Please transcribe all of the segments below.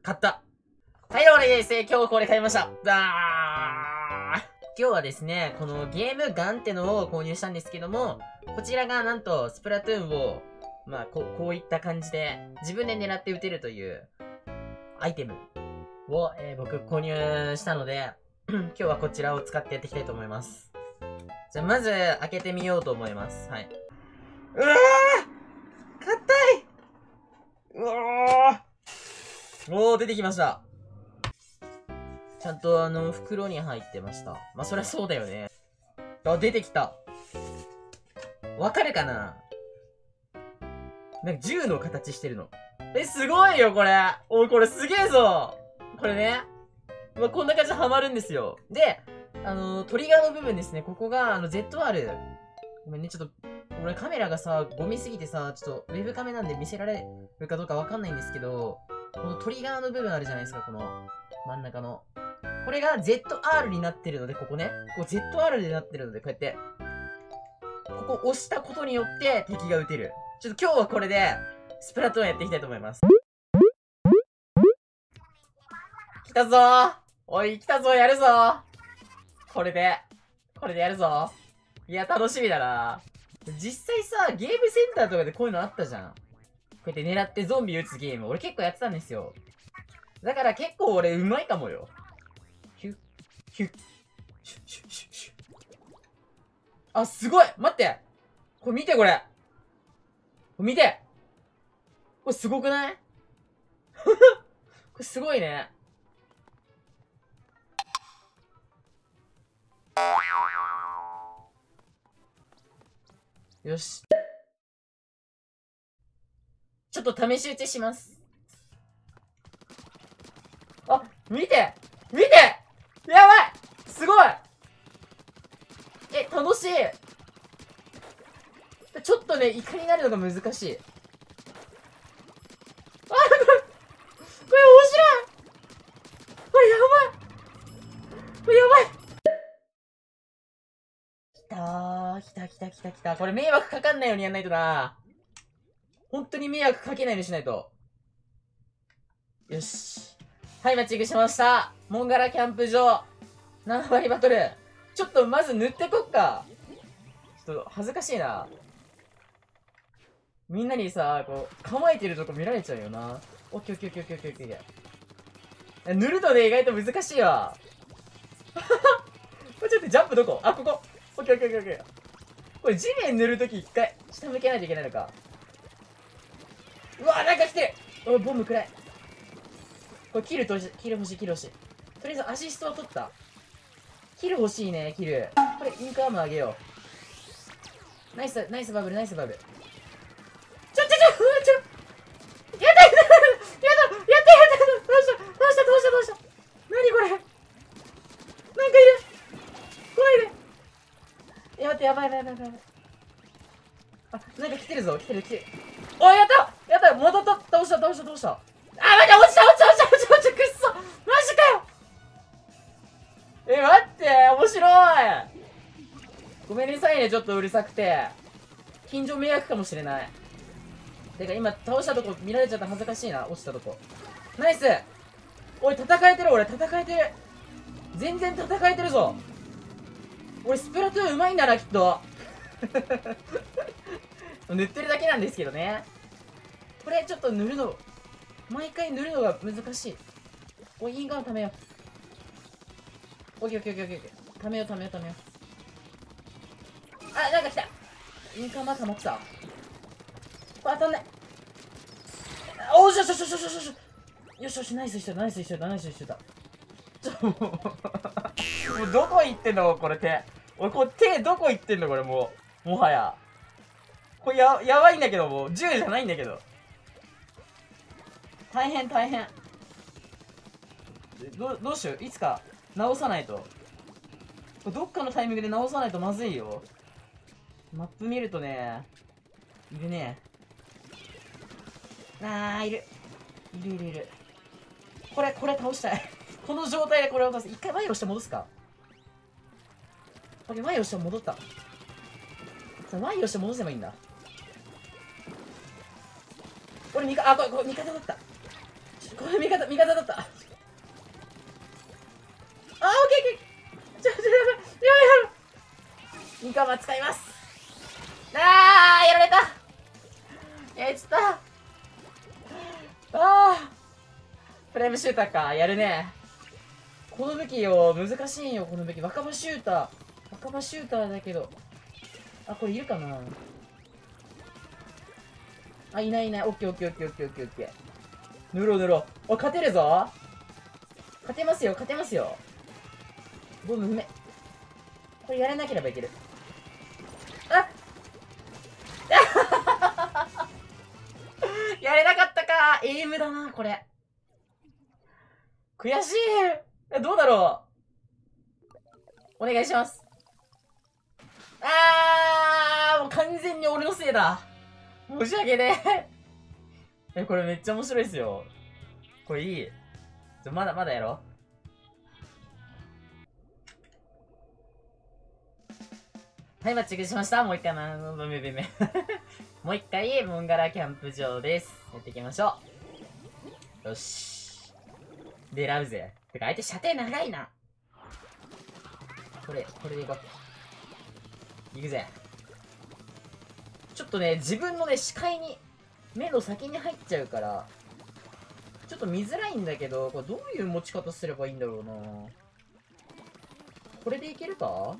買った。はい、俺です。今日これ買いました。今日はですね、このゲームガンってのを購入したんですけども、こちらがなんとスプラトゥーンを、こういった感じで自分で狙って撃てるというアイテムを、僕購入したので、今日はこちらを使ってやっていきたいと思います。じゃあまず開けてみようと思います。はい。うわー硬いうわーおー、出てきました。ちゃんと袋に入ってました。そりゃそうだよね。あ、出てきた。わかるかな？なんか銃の形してるの。すごいよ、これ。おい、これすげえぞ。これね。こんな感じでハマるんですよ。で、トリガーの部分ですね。ここが、ZR。ごめんね、ちょっと、俺カメラがさ、ゴミすぎてさ、ちょっと、ウェブカメなんで見せられるかどうかわかんないんですけど、このトリガーの部分あるじゃないですか、この、真ん中の。これが ZR になってるので、ここね。こう ZR になってるので、こうやって、ここ押したことによって敵が撃てる。ちょっと今日はこれで、スプラトゥーンやっていきたいと思います。来たぞー。おい、来たぞー、やるぞー。これでやるぞー。いや、楽しみだな。実際さ、ゲームセンターとかでこういうのあったじゃん。こうやって狙ってゾンビ撃つゲーム。俺結構やってたんですよ。だから結構俺上手いかもよ。ヒュッ、ヒュッ、シュッシュッシュッシュッ。あ、すごい待って、これ見てこれ。これ見て、これすごくないこれすごいね。よし。ちょっと試し撃ちします。あ、見て見て、やばい、すごい、楽しい。ちょっとね、イカになるのが難しい。これ面白い。これやばい。これやばい。来た。これ迷惑かかんないようにやんないとな。本当に迷惑かけないようにしないと。よし。はい、マッチングしました。モンガラキャンプ場。7割バトル。ちょっとまず塗ってこっか。ちょっと恥ずかしいな。みんなにさ、こう、構えてるとこ見られちゃうよな。オッケーオッケーオッケーオッケーオッケーオッケー。塗るとね、意外と難しいわ。これちょっとジャンプどこ？あ、ここ。オッケーオッケーオッケーオッケー。これ地面塗るとき一回、下向けないといけないのか。うわ、なんか来てる。おい、ボムくらい。これキル欲しい。とりあえずアシストは取った。キル欲しいね、キル。これインカームあげよう。ナイスバブル。やだやだやだ、どうした何これ、なんかいる、怖いね。待って、やばい。あ、なんか来てる。おい、やった戻った。倒した。あ、待って、落ちた、くっそ、マジかよ。待って、面白い。ごめんなさいね、ちょっとうるさくて。近所迷惑かもしれない。てか今倒したとこ見られちゃった、恥ずかしいな。落ちたとこナイス。おい、戦えてる。全然戦えてるぞ。俺スプラトゥーンうまいんだな、きっと。塗ってるだけなんですけどね。これちょっと塗るの、毎回塗るのが難しい。おい、インカー貯めよう。オッケー。貯めよう。あ、なんか来た。インカーマー溜まってた。これ当たんない。おしよし、ナイスしてた。もうどこ行ってんのこれ手。俺これ手どこ行ってんのこれ、もはや。これやばいんだけど、もう銃じゃないんだけど。大変。どうしよう。いつか直さないと。これどっかのタイミングで直さないとまずいよ。マップ見るとね、いるね。いる。これ倒したい。この状態でこれを倒す。一回前をして戻すか。前をして戻った。前をして戻せばいいんだ。俺これ味方だった。 これ味方だった。あー、オッケーオッケー。やばい。ニカマ使います。あー、やられた。ちょっと。フレームシューターか。やるね。この武器よ、難しいんよ、この武器。若葉シューターだけど。あ、これいるかな。あ、いない。オッケー。塗ろう。あ、勝てるぞ。勝てますよ。ボム踏め。これやらなければいける。あやれなかったか。エイムだな、これ。悔しい。どうだろう。お願いします。もう完全に俺のせいだ。申し訳ねえ。これめっちゃ面白いっすよ。これいい。まだやろう。はい、マッチングしました。もう一回もう一回、モンガラキャンプ場です。やっていきましょう。よし。狙うぜ。てか、相手射程長いな。これでいこう。いくぜ。ちょっとね、自分のね、視界に、目の先に入っちゃうから、ちょっと見づらいんだけど、これどういう持ち方すればいいんだろうな。これでいけるか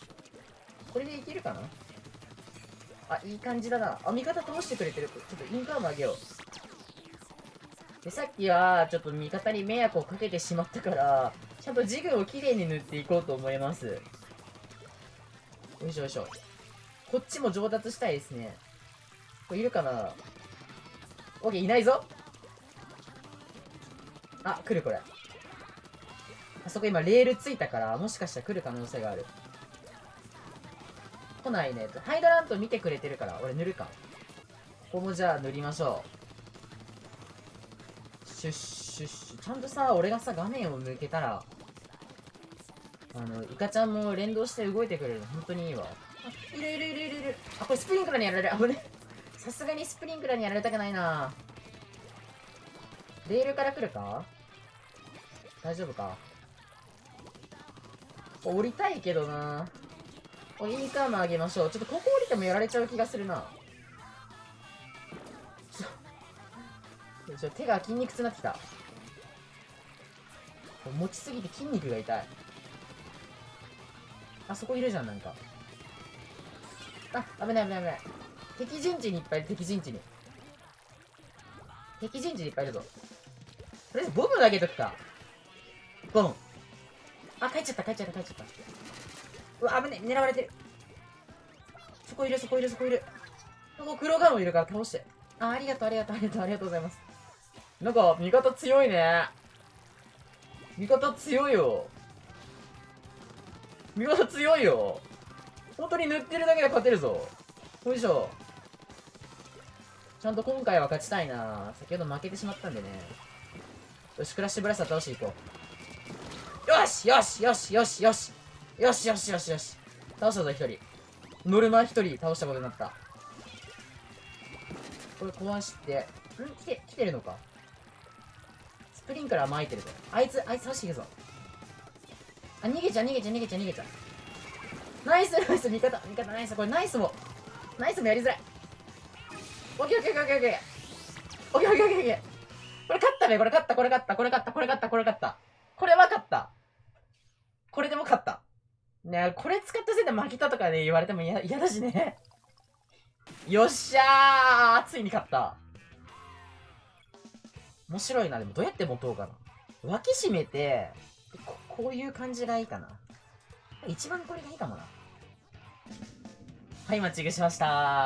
な。あ、いい感じだな。あ、味方倒してくれてる。ちょっとインカームあげよう。で、さっきは、ちょっと味方に迷惑をかけてしまったから、ちゃんとジグをきれいに塗っていこうと思います。よいしょ。こっちも上達したいですね。これいるかな。オッケー、いないぞ。あ、来るこれ。あそこ今レールついたから、もしかしたら来る可能性がある。来ないね。ハイドラント見てくれてるから、俺塗るか。ここもじゃあ塗りましょう。シュッシュッシュ。ちゃんとさ、俺がさ、画面を向けたら、イカちゃんも連動して動いてくれるの、本当にいいわ。あ、いる。あ、これスプリンクラーにやられる。あ、危ね。さすがにスプリンクラーにやられたくないな。レールから来るか。大丈夫か。降りたいけどな。インカーム上げましょう。ちょっとここ降りてもやられちゃう気がするな。手が筋肉痛になってきた。持ちすぎて筋肉が痛い。あそこいるじゃん、なんか。あ、危ない。敵陣地にいっぱいいる、敵陣地にいっぱいいるぞ。とりあえずボム投げとくか。ボム。あ、帰っちゃった。うわ、危ねえ、狙われてる。そこいる。そこ黒ガンもいるから倒して。ありがとうございます。なんか、味方強いね。味方強いよ。本当に塗ってるだけで勝てるぞ。よいしょ。ちゃんと今回は勝ちたいな。先ほど負けてしまったんでね。よし、クラッシュブラスター倒していこう。よし。倒したぞ、一人。ノルマ一人倒したことになった。これ壊して、来てるのか。スプリンクラー巻いてるぞ。あいつ刺していくぞ。あ、逃げちゃう。ナイス、味方ナイス。これナイスもやりづらい。オッケー。これ勝ったね。これ勝った。これは勝った。これでも勝った。ね、これ使ったせいで負けたとかね、言われても嫌だしね。よっしゃー、ついに勝った。面白いな。でもどうやって持とうかな。脇締めて、こういう感じがいいかな。一番これがいいかもな。はい、マッチングしました。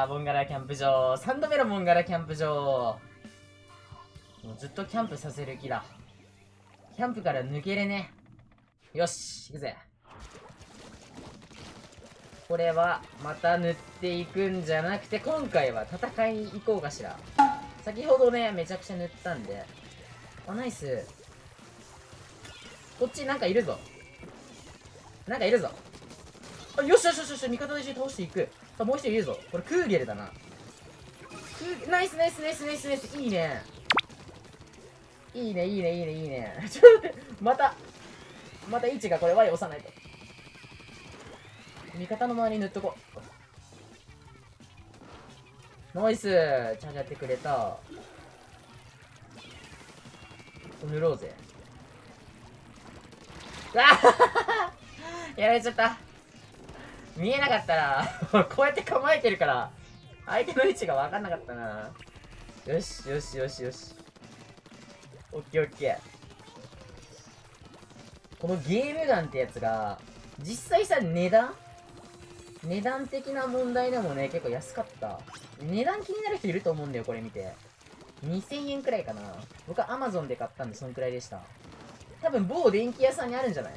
モンガラキャンプ場。3度目のモンガラキャンプ場。もうずっとキャンプさせる気だ。キャンプから抜けれね。よし、行くぜ。これは、また塗っていくんじゃなくて、今回は戦いに行こうかしら。先ほどね、めちゃくちゃ塗ったんで。あ、ナイス。こっちなんかいるぞ。あ、よし、味方で一緒に倒していく。あ、もう一人いるぞ。これクーゲルだな。ナイス。いいね。 いいね、いいね、いいね、いいね。ちょっと待って、また位置がこれ Y 押さないと。味方の周りに塗っとこう。ナイス、チャージやってくれた。塗ろうぜ。あやられちゃった。見えなかったな。こうやって構えてるから、相手の位置が分かんなかったな。よし、よし、よし、よし。オッケーオッケー。このゲームガンってやつが、実際さ、値段的な問題でもね、結構安かった。値段気になる人いると思うんだよ、これ見て。2000円くらいかな。僕は Amazon で買ったんで、そんくらいでした。多分、某電気屋さんにあるんじゃない？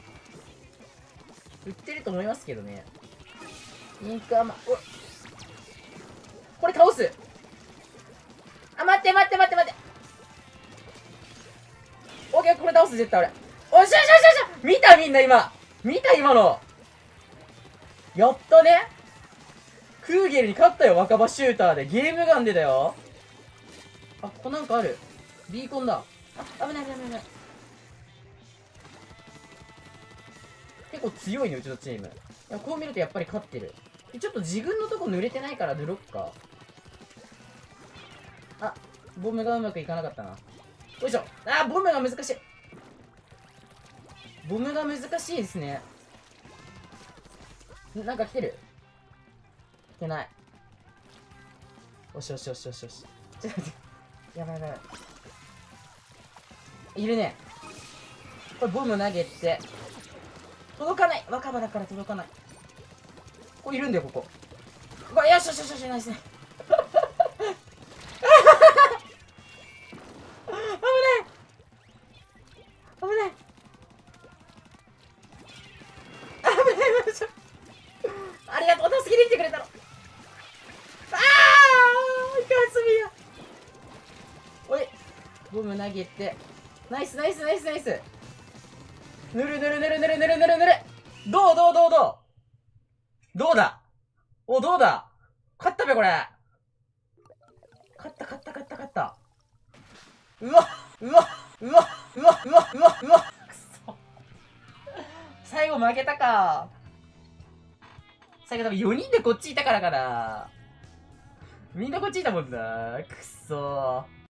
売ってると思いますけどね。インクアマ、これ倒す。あ、待って、待って、待って、待って。オッケー、これ倒す、絶対俺。おっしゃしゃしゃしゃ、見たみんな今。見た今の。やったね。クーゲルに勝ったよ、若葉シューターで。ゲームガンでだよ。あ、ここなんかある。ビーコンだ。あ、危ない危ない危ない。結構強いね、うちのチーム。いや、こう見るとやっぱり勝ってる。ちょっと自分のとこ濡れてないから塗ろっか。あ、ボムがうまくいかなかったな。よいしょ。あー、ボムが難しい。ボムが難しいですね。なんか来てる？来てない。よしよしよしよしよし。ちょっと待って。やばいやばいやばい。いるね。これボム投げて。届かない。若葉だから届かない。これいるんだよ、ここ。うわ、よしよしよしよし、ナイスね。危ない。ありがとう、助けに来てくれたの。ああ、いかんすみや。おい、ボム投げて。ナイスナイスナイスナイス。ぬるぬるぬるぬるぬるぬるぬる。どうどうだ。お、どうだ。勝ったべ、これ。勝った勝った勝った勝った。うわうわうわうわうわうわうわ、くそ。最後負けたか。最後多分4人でこっちいたからかな。みんなこっちいたもんな。くっそー。